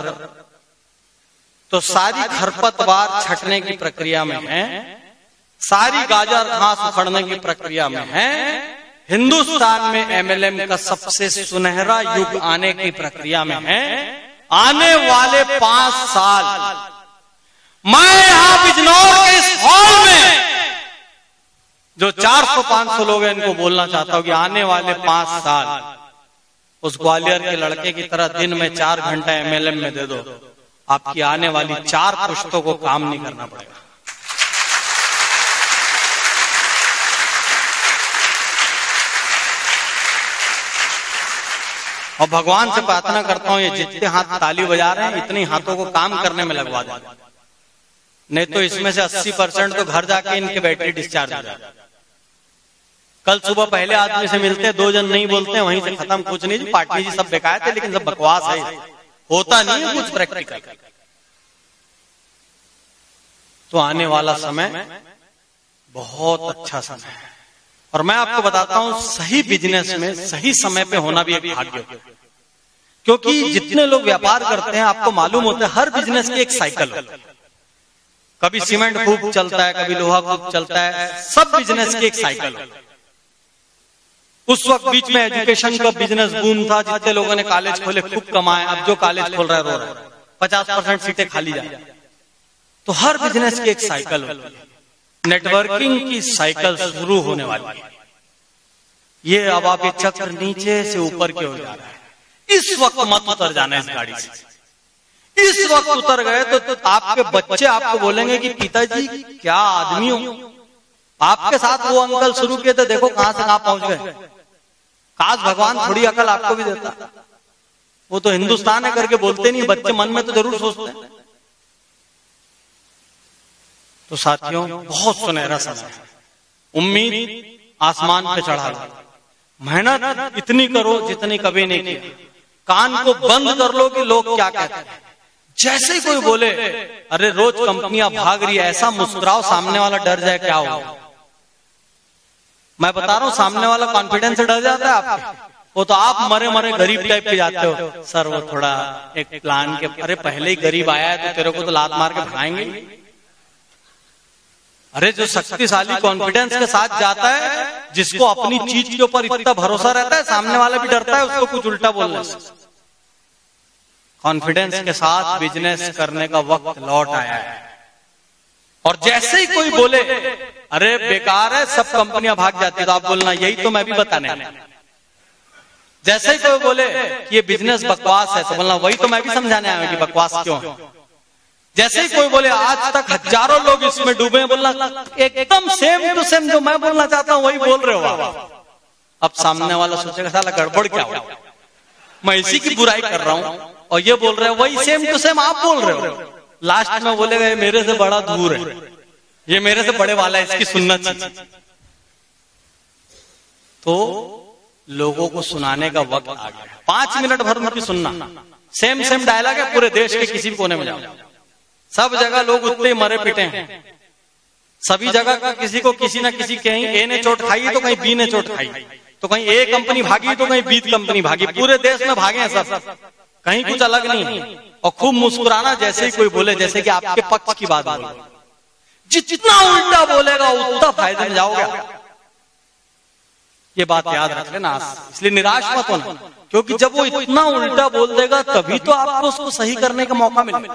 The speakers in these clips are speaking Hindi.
तो सारी खरपतवार छटने की प्रक्रिया में है, सारी गाजर घास उखड़ने की प्रक्रिया में है। हिंदुस्तान में एमएलएम का सबसे सुनहरा युग आने की प्रक्रिया में है। आने वाले 5 साल मैं यहां बिजनौर के इस हॉल में जो 400-500 लोग हैं इनको बोलना चाहता हूं कि आने वाले 5 साल उस ग्वालियर के लड़के की तरह दिन में 4 घंटा एमएलएम में दे दो, आपकी आने वाली 4 पुश्तों को काम नहीं करना पड़ेगा। और भगवान से प्रार्थना करता हूं ये जितने हाथ ताली बजा रहे हैं इतने हाथों को काम करने में लगवा दें, नहीं तो इसमें से 80% तो घर जाके इनके बैटरी डिस्चार्ज हो जाए। कल सुबह पहले आदमी से मिलते 2 जन नहीं बोलते हैं, वहीं से खत्म। कुछ नहीं, पाटिल जी सब बेकार थे लेकिन सब बकवास है, होता नहीं है कुछ प्रैक्टिकल। तो आने वाला समय बहुत अच्छा समय है और मैं आपको बताता हूं सही बिजनेस में सही समय पे होना भी एक भाग्य है। क्योंकि जितने लोग व्यापार करते हैं आपको मालूम होता है हर बिजनेस की एक साइकिल होती है। कभी सीमेंट खूब चलता है, कभी लोहा खूब चलता है, सब बिजनेस की एक साइकिल होती है। उस वक्त बीच में एजुकेशन का बिजनेस बूम था, जितने लोगों ने कॉलेज खोले खूब कमाए। अब जो कॉलेज खोल रहा है रो रहा है, 50% सीटें खाली जा रही। तो हर बिजनेस की एक साइकिल होती है। नेटवर्किंग की साइकिल शुरू होने वाली है। ये अब आप ये चक्र नीचे से ऊपर की ओर जा रहा है। इस वक्त मत उतर जाना इस गाड़ी से। इस वक्त उतर गए तो आपके बच्चे आपको बोलेंगे कि पिताजी क्या आदमी हो। आपके साथ वो अंकल शुरू किए थे, देखो कहां से कहां पहुंच गए। काश भगवान थोड़ी अकल आपको भी देता। वो तो हिंदुस्तान है करके बोलते नहीं, बच्चे मन में तो जरूर सोचते हैं। तो साथियों बहुत सुनहरा समय है। उम्मीद आसमान पे चढ़ा लो, मेहनत इतनी करो जितनी कभी नहीं की। कान को बंद कर लो कि लोग क्या कहते हैं। जैसे ही कोई बोले अरे रोज कंपनियां भाग रही है, ऐसा मुस्कुराओ सामने वाला डर जाए क्या हो। मैं बता रहा हूं सामने वाला कॉन्फिडेंस से डर जाता है आपके। वो तो आप मरे मरे गरीब टाइप के जाते हो। सर वो थोड़ा एक प्लान के, अरे पहले ही गरीब आया है तो तेरे को तो लात मार के भगाएंगे। अरे जो शक्तिशाली कॉन्फिडेंस के साथ जाता है, जिसको अपनी चीज के ऊपर इतना भरोसा रहता है, सामने वाला भी डरता है उसको कुछ उल्टा बोलने से। कॉन्फिडेंस के साथ बिजनेस करने का वक्त लौट आया है। और जैसे ही कोई बोले अरे बेकार है सब कंपनियां भाग जाती है, तो आप बोलना यही तो मैं भी बताने आया। जैसे ही कोई बोले कि ये बिजनेस बकवास है, तो बोलना वही तो मैं भी समझाने आया कि बकवास क्यों है। जैसे ही कोई बोले आज तक हजारों लोग इसमें डूबे हैं, बोलना एकदम सेम टू सेम जो मैं बोलना चाहता हूं वही बोल रहे हो। अब सामने वाला सोचेगा साला गड़बड़ क्या हो, मैं इसी की बुराई कर रहा हूं और ये बोल रहे हैं वही सेम टू सेम आप बोल रहे हो। लास्ट में बोलेगा ये मेरे से बड़ा दूर है, ये मेरे से बड़े वाला है, इसकी सुनना चाहिए। तो लोगों को सुनाने का वक्त आ गया। 5 मिनट भर उनकी सुनना, सेम सेम डायलॉग है पूरे देश के किसी कोने में जाओ, सब जगह लोग उतने मरे पिटे हैं। सभी जगह का किसी को किसी ना किसी, कहीं ए ने चोट खाई तो कहीं बी ने चोट खाई, तो कहीं ए कंपनी भागी तो कहीं बी कंपनी भागी। पूरे देश में भागे हैं सब, कहीं कुछ अलग नहीं। और खूब मुस्कुराना जैसे ही कोई बोले जैसे कि आपके पक्ष की बात बोले। जितना उल्टा बोलेगा उतना फायदे में जाओगे। ये बात याद रख लेना, इसलिए निराश मत होना, क्योंकि जब वो इतना उल्टा बोल देगा तभी तो आपको उसको सही करने का मौका मिलेगा।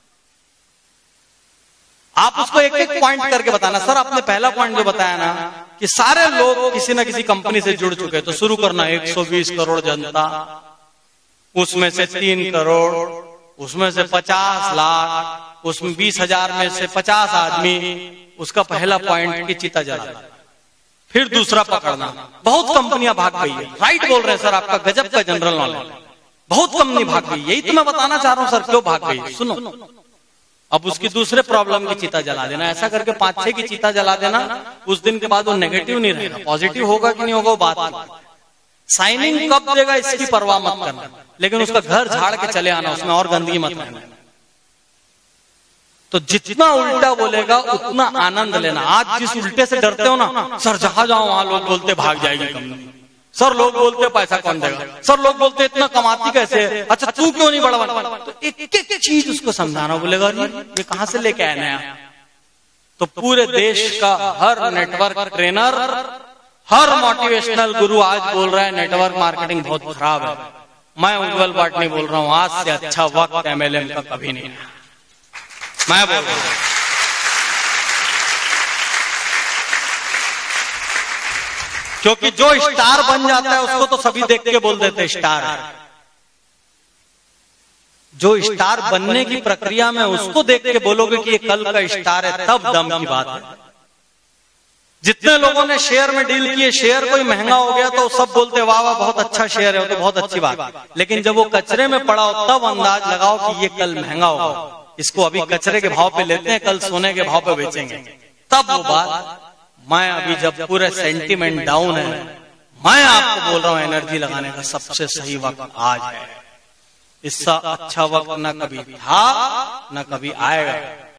आप उसको एक एक पॉइंट करके बताना। सर आपने पहला पॉइंट जो बताया ना कि सारे लोग किसी ना किसी कंपनी से जुड़ चुके, तो शुरू करना 120 करोड़ जनता, उसमें से 3 करोड़, उसमें से 50 लाख, उसमें 20,000 में से 50 आदमी। उसका पहला पॉइंट की चिता जलाना। फिर दूसरा पकड़ना। बहुत कंपनियां भाग गई है, राइट बोल रहे हैं सर, आपका गजब का जनरल नॉलेज। बहुत कंपनी भाग गई, यही तो मैं बताना चाह रहा हूं सर, क्यों भाग गई सुनो। अब उसकी दूसरे प्रॉब्लम की चिता जला देना, ऐसा करके 5-6 की चिता जला देना। उस दिन के बाद वो नेगेटिव नहीं रहेगा, पॉजिटिव होगा कि नहीं होगा वो बात। साइनिंग कब देगा इसकी परवाह मत करना, लेकिन उसका घर झाड़ के चले आना, उसमें और गंदगी मत करना। तो जितना उल्टा बोलेगा उतना आनंद लेना। आज जिस उल्टे से डरते हो ना, सर जहां जाओ वहां लोग बोलते भाग जाएगी कंपनी, सर लोग बोलते पैसा कौन देगा, सर लोग बोलते इतना कमाती कैसे है, अच्छा तू क्यों नहीं बड़ा बना। तो एक एक चीज उसको समझाना, बोलेगा ये कहां से लेके आया नया। तो पूरे देश का हर नेटवर्क ट्रेनर, हर मोटिवेशनल गुरु आज बोल रहा है नेटवर्क मार्केटिंग बहुत खराब है। मैं उज्जवल पाटनी बोल रहा हूं, आज से अच्छा वक्त MLM का कभी नहीं है। मैं बोल रहा हूं क्योंकि जो स्टार बन जाता है उसको तो सभी देख के बोल देते स्टार है। जो स्टार बनने की प्रक्रिया में उसको देख के बोलोगे कि ये कल का स्टार है, तब दम की बात है। जितने लोगों ने शेयर में डील किए, शेयर कोई महंगा हो गया तो सब बोलते वाह वाह बहुत अच्छा शेयर है, तो बहुत अच्छी बात। लेकिन जब वो कचरे में पड़ा हो तब अंदाज लगाओ कि ये कल महंगा होगा। इसको अभी कचरे के भाव पे लेते हैं, कल सोने के भाव पे बेचेंगे, तब वो बात। मैं अभी जब पूरे सेंटीमेंट डाउन है, मैं आपको बोल रहा हूं एनर्जी लगाने का सबसे सही वक्त आज है। इससे अच्छा वक्त न कभी था न कभी आएगा।